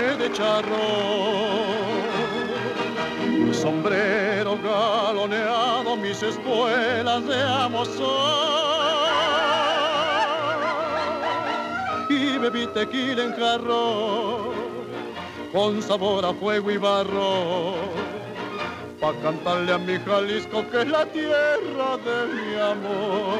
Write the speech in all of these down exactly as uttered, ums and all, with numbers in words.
traje de charro, mi sombrero galoneado, mis espuelas de amozón, y bebí tequila en jarro, con sabor a fuego y barro, pa' cantarle a mi Jalisco que es la tierra de mi amor.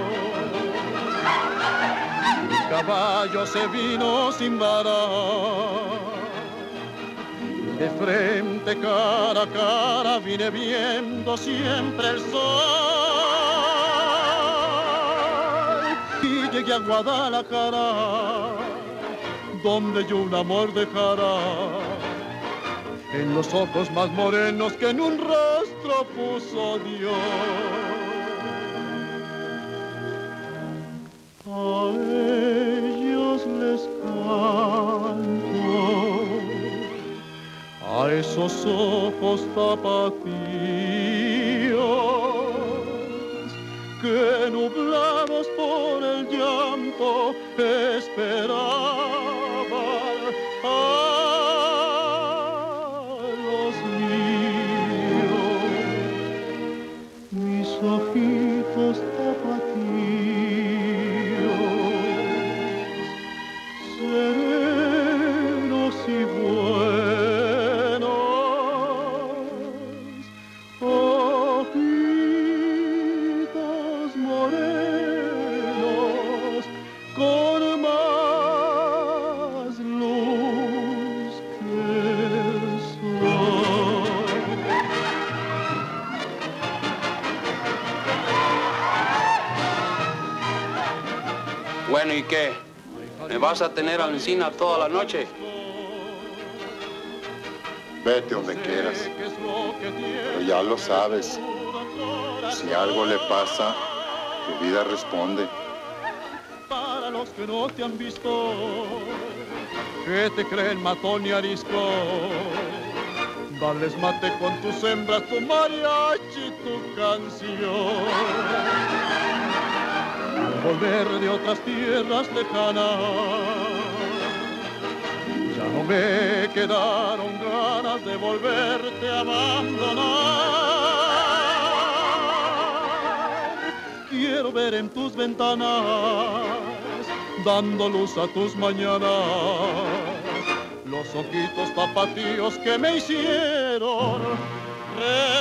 Mi caballo se vino sin varar, de frente cara a cara vine viendo siempre el sol, y llegué a Guadalajara, donde yo un amor dejara, en los ojos más morenos que en un rostro puso Dios. A ellos les canto, a esos ojos tapatíos, que nublados por el llanto esperaban a los míos, mis ojitos tapatíos, serenos y buenos, ojitos morenos, con más luz que el sol. Bueno, ¿y qué? ¿Me vas a tener a la encina toda la noche? Vete donde quieras, pero ya lo sabes. Si algo le pasa, tu vida responde. Para los que no te han visto, que te creen matón y arisco, dales mate con tus hembras, tu mariachi, tu canción. Al volver de otras tierras lejanas, ya no me quedaron ganas de volverte a abandonar. Quiero ver en tus ventanas, dando luz a tus mañanas, los ojitos tapatíos que me hicieron